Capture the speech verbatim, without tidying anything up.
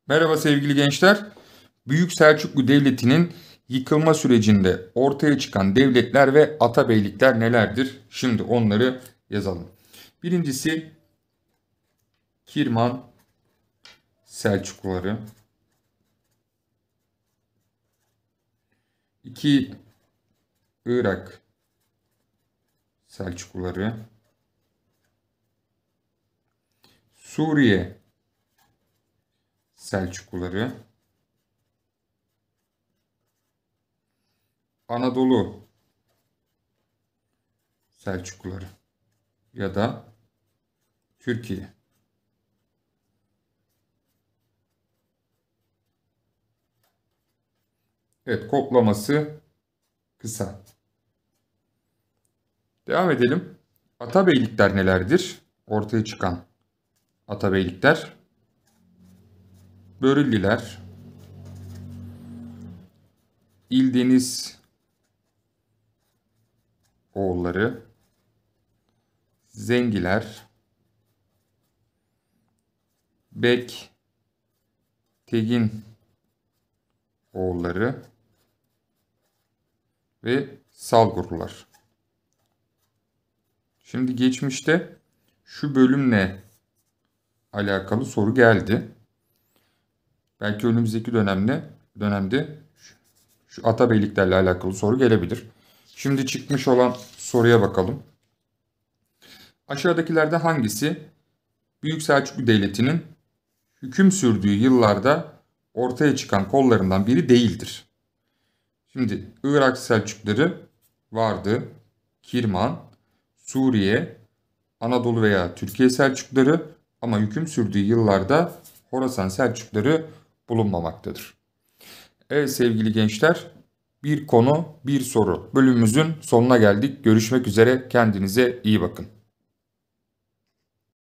Merhaba sevgili gençler. Büyük Selçuklu Devleti'nin yıkılma sürecinde ortaya çıkan devletler ve atabeylikler nelerdir? Şimdi onları yazalım. Birincisi Kirman Selçukluları. İki Irak Selçukluları. Suriye Selçukluları. Anadolu Selçukluları ya da Türkiye. Evet, koklaması kısa. Devam edelim. Atabeylikler nelerdir? Ortaya çıkan atabeylikler. Börülliler, İldeniz oğulları, Zengiler, Bek, Tegin oğulları ve Salgurlular. Şimdi geçmişte şu bölümle alakalı soru geldi. Belki önümüzdeki dönemde dönemde şu, şu atabeyliklerle alakalı soru gelebilir. Şimdi çıkmış olan soruya bakalım. Aşağıdakilerden hangisi Büyük Selçuklu Devleti'nin hüküm sürdüğü yıllarda ortaya çıkan kollarından biri değildir? Şimdi Irak Selçukluları vardı. Kirman, Suriye, Anadolu veya Türkiye Selçukluları ama hüküm sürdüğü yıllarda Horasan Selçukluları bulunmamaktadır. Evet sevgili gençler, bir konu bir soru bölümümüzün sonuna geldik. Görüşmek üzere, kendinize iyi bakın.